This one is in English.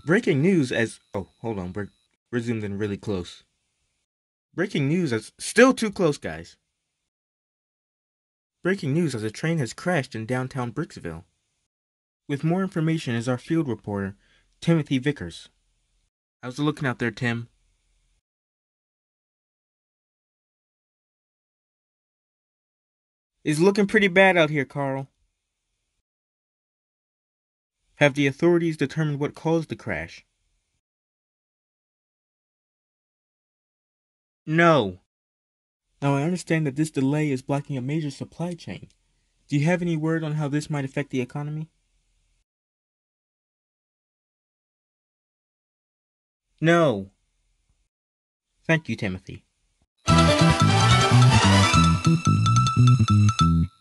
Breaking news as oh, hold on, we're zoomed in really close. Breaking news as still too close, guys. Breaking news as a train has crashed in downtown Bricksville. With more information is our field reporter, Timothy Vickers. How's it looking out there, Tim? It's looking pretty bad out here, Carl. Have the authorities determined what caused the crash? No. Now I understand that this delay is blocking a major supply chain. Do you have any word on how this might affect the economy? No. Thank you, Timothy.